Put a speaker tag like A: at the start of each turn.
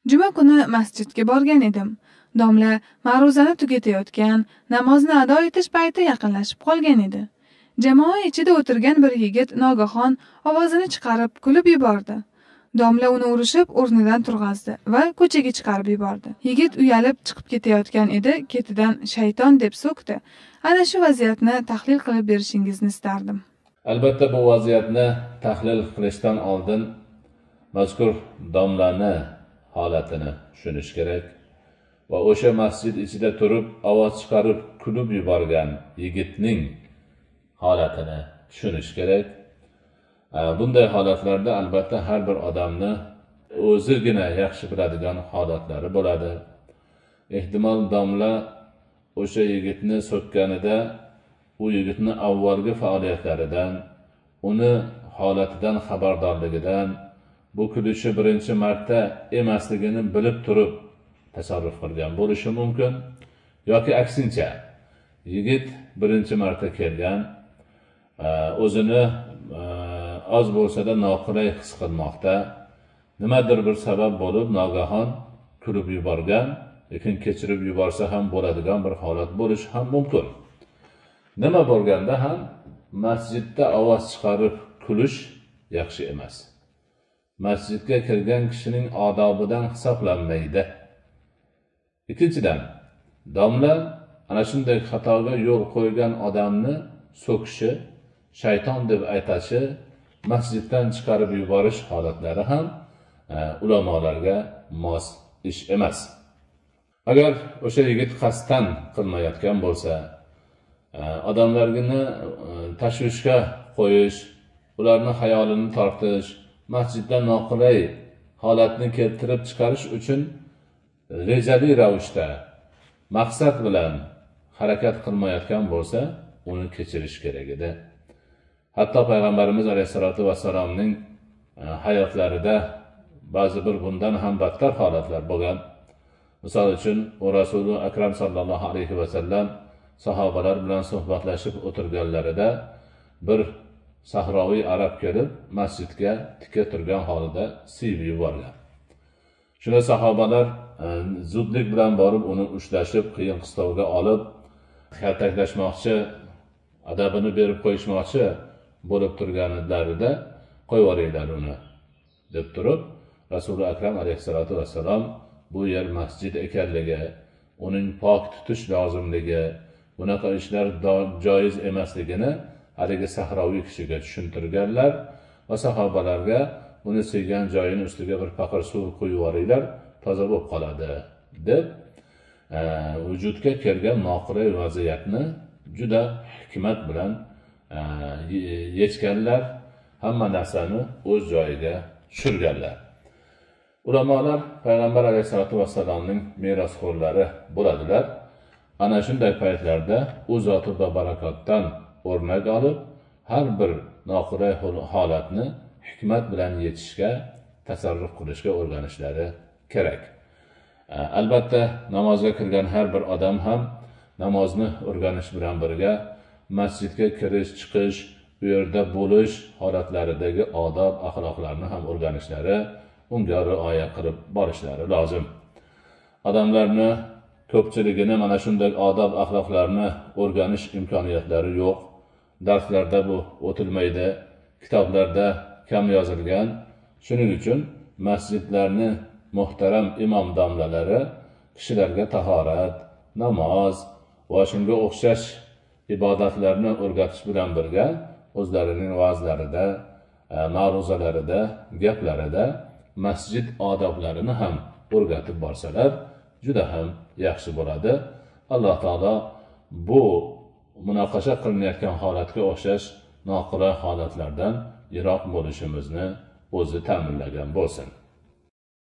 A: Juma kuni masjidga borgan edim. Domla ma'ruzani tugatayotgan, namozni ado etish payti yaqinlashib qolgan edi. Jamoa ichida o'tirgan bir yigit nogahon ovozini chiqarib kulib yubordi. Domla uni urishib o'rnidan turg'azdi va ko'chaga chiqarib yubordi. Yigit uyalib chiqib ketayotgan edi, ketidan shayton deb so'kdi. Ana shu vaziyatni tahlil qilib berishingizni istardim.
B: Albatta bu vaziyatni tahlil qilishdan oldin mazkur domlani holatini tushunish kerak va o'sha masjid ichida turib ovoz chiqarib kulib yuborgan yigitning holatini tushunish kerak. Bunday holatlarda albatta har bir odamni o'zigina yaxshi biladigan holatlari bo'ladi. Ehtimol domla o'sha yigitni so'kkanida u yigitni avvalgi faoliyatlaridan, uni holatidan xabardorligidan, bu kulishi birinchi marta emasligini bilib turib tasarruf qilgan bo'lishi mumkin. Yoki aksincha, yigit birinchi marta kelgan, o'zini oz bo'lsa-da noqulay his qilmoqda, nimadir bir sabab bo'lib nogahon kulib yuborgan, lekin kechirib yuborsa ham bo'ladigan bir holat bo'lishi ham mumkin. Nima bo'lganda ham masjidda ovoz chiqarib kulish yaxshi emas. Masjidga kirgan kishining odobidan hisoblanmaydi. Ikkinchidan, domla ana shunday xatoga yo'l qo'ygan odamni so'kishi, shayton deb aytashi, masjiddan chiqarib yuborish holatlari ham ulamolarga mos ish emas. Agar o'sha yigit qasddan qilmayotgan bo'lsa, odamlarni tashvishga qo'yish, ularni xayolini tortish, masjiddan noqulay holatni keltirib chiqarish uchun rejali ravishda maqsad bilan harakat qilmayotgan bo'lsa, uni kechirish kerak edi. Hatto payg'ambarimiz alayhisolatu vassalomning hayotlarida ba'zi bir bundan ham battar holatlar bo'lgan. Misol uchun, Rasululloh akram sallallohu alayhi vasallam sahobalar bilan suhbatlashib o'tirganlarida bir sahroviy arab kelib masjidga tikka turgan holida siyib yuborgan. Shunda sahobalar zudlik bilan borib uni ushlashib, qiyin qistovga olib, kaltaklashmoqchi, adabini berib qo'yishmoqchi bo'lib turganlarida qo'yib yuboringlar uni deb turib, Rasululloh akram alayhisolatu vassalom bu yer masjid ekanligi, uning pok tutish lozimligi, bunaqa ishlar joiz emasligini haligi sahroviy kishiga tushuntirganlar va sahobalarga uni siygan joyini ustiga bir paqir suv quyib yuboringlar, toza bo'lib qoladi deb vujudga kelgan noqulay vaziyatni juda hikmat bilan yechganlar, hamma narsani o'z joyiga tushirganlar. Ulamolar payg'ambar alayhisolatu vassalomning merosxo'rlari bo'ladilar. Ana shunday paytlarda u zoti va barakotdan o'rnak olib, har bir noqulay holatni hikmat bilan yechishga, tasarruf qilishga o'rganishlari kerak. Albatta, namozga kirgan har bir odam ham namozni o'rganish bilan birga masjidga kirish, chiqish, u yerda bo'lish holatlaridagi odob, axloqlarni ham o'rganishlari, unga rioya qilib borishlari lozim. Odamlarni ko'pchiligini mana shunday odob, axloqlarni o'rganish imkoniyatlari yo'q. Darslarda bu o'tilmaydi, kitoblarda kam yozilgan. Shuning uchun masjidlarni muhtaram imom domlalari kishilarga tahorat, namoz va shunga o'xshash ibodatlarni o'rgatish bilan birga o'zlarining va'zlarida, ma'ruzalarida, gaplarida masjid odoblarini ham o'rgatib borsalar, juda ham yaxshi bo'ladi. Alloh taolo bu munoqasha qilinayotgan holatga o'xshash noqulay holatlardan yiroq bo'lishimizni o'zi ta'minlagan bo'lsin.